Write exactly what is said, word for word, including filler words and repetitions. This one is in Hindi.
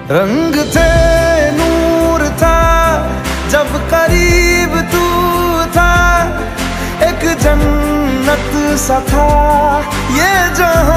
रंग थे नूर था जब करीब तू था, एक जन्नत सा था ये जहां।